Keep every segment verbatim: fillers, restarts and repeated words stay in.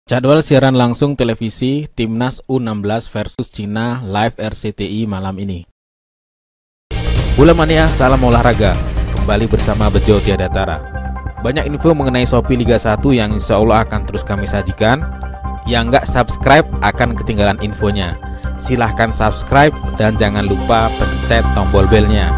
Jadwal siaran langsung televisi Timnas U enam belas versus Cina live R C T I malam ini. Bola Mania, salam olahraga. Kembali bersama Bejo Tiada Tara. Banyak info mengenai Shopee Liga satu yang insya Allah akan terus kami sajikan. Yang nggak subscribe akan ketinggalan infonya. Silahkan subscribe dan jangan lupa pencet tombol belnya.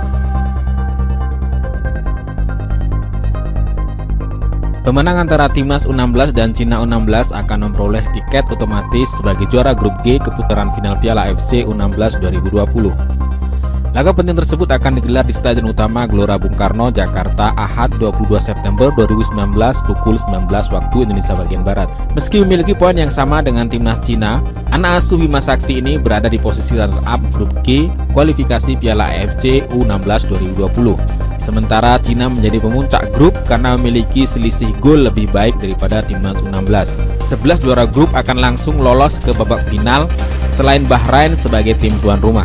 Pemenang antara Timnas U enam belas dan Cina U enam belas akan memperoleh tiket otomatis sebagai juara grup G keputaran final Piala A F C U enam belas dua ribu dua puluh. Laga penting tersebut akan digelar di Stadion Utama Gelora Bung Karno, Jakarta, Ahad dua puluh dua September dua ribu sembilan belas pukul sembilan belas waktu Indonesia bagian Barat. Meski memiliki poin yang sama dengan Timnas Cina, anak asuh Bima Sakti ini berada di posisi runner-up grup G kualifikasi Piala A F C U enam belas dua ribu dua puluh. Sementara Cina menjadi pemuncak grup karena memiliki selisih gol lebih baik daripada Timnas U enam belas. sebelas juara grup akan langsung lolos ke babak final selain Bahrain sebagai tim tuan rumah.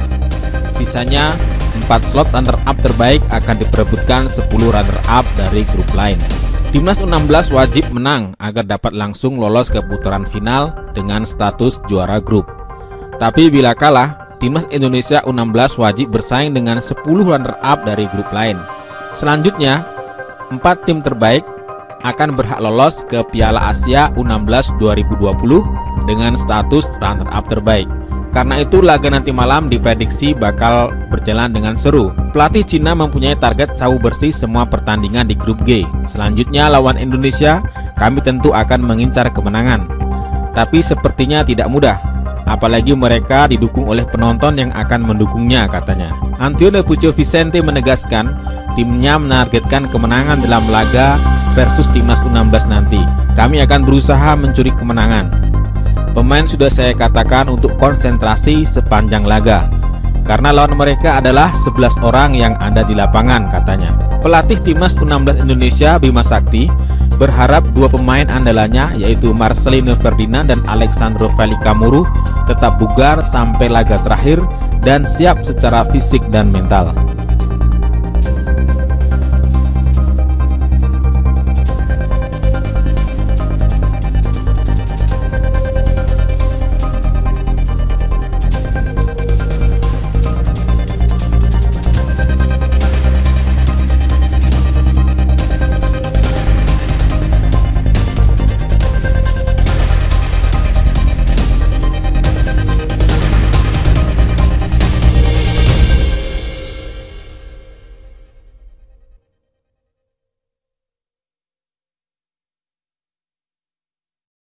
Sisanya empat slot runner-up terbaik akan diperebutkan sepuluh runner-up dari grup lain. Timnas U enam belas wajib menang agar dapat langsung lolos ke putaran final dengan status juara grup. Tapi bila kalah, Timnas Indonesia U enam belas wajib bersaing dengan sepuluh runner-up dari grup lain. Selanjutnya, empat tim terbaik akan berhak lolos ke Piala Asia U enam belas dua ribu dua puluh dengan status runner-up terbaik. Karena itu laga nanti malam diprediksi bakal berjalan dengan seru. Pelatih Cina mempunyai target sabu bersih semua pertandingan di grup G. Selanjutnya lawan Indonesia, kami tentu akan mengincar kemenangan. Tapi sepertinya tidak mudah, apalagi mereka didukung oleh penonton yang akan mendukungnya, katanya. Antonio Puccio Vicente menegaskan timnya menargetkan kemenangan dalam laga versus Timnas U enam belas nanti. Kami akan berusaha mencuri kemenangan. Pemain sudah saya katakan untuk konsentrasi sepanjang laga, karena lawan mereka adalah sebelas orang yang ada di lapangan, katanya. Pelatih Timnas U enam belas Indonesia Bima Sakti berharap dua pemain andalannya yaitu Marcelino Ferdinand dan Alexandro Felikamuru tetap bugar sampai laga terakhir dan siap secara fisik dan mental.